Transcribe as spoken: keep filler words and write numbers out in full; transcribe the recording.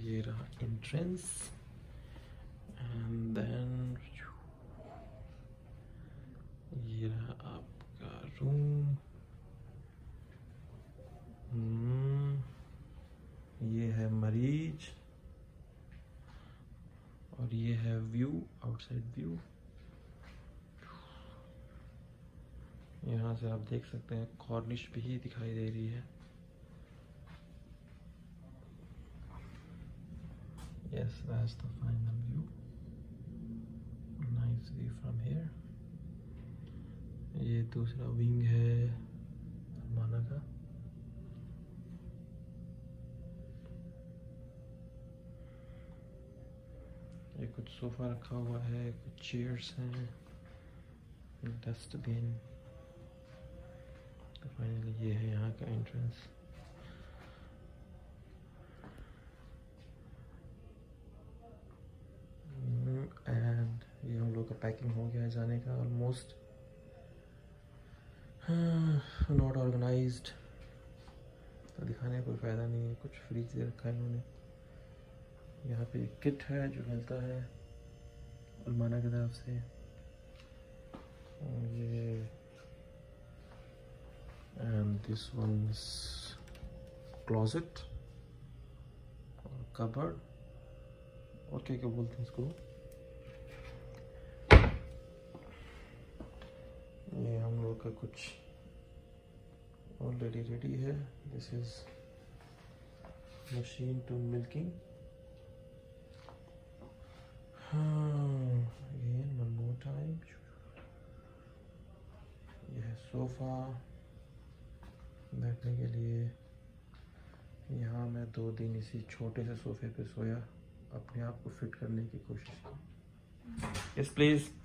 ये रहा entrance and then ये रहा आपका रूम। hmm, ये है मरीज और ये है व्यू, आउटसाइड व्यू। यहाँ से आप देख सकते हैं कॉर्निश भी ही दिखाई दे रही है। Yes, that's the final view. Nice view from here. ये दूसरा विंग है अरमाना का। ये कुछ सोफा रखा हुआ है, कुछ चेयर्स हैं, डस्टबिन। तो फाइनली ये है यहाँ का एंट्रेंस। एंड ये हम लोग का पैकिंग हो गया है जाने का ऑलमोस्ट। नॉट ऑर्गेनाइज्ड तो दिखाने का कोई फ़ायदा नहीं है। कुछ फ्रीज दे रखा है इन्होंने। यहाँ पे एक किट है जो मिलता है अरमाना की तरफ से। ये and this one is closet और कबर्ड और क्या क्या बोलते हैं इसको। ये हम लोग का कुछ ऑलरेडी रेडी है। This is machine to milking. Again one more time. यह है सोफा बैठने के लिए। यहाँ मैं दो दिन इसी छोटे से सोफे पे सोया, अपने आप को फिट करने की कोशिश की। Yes please.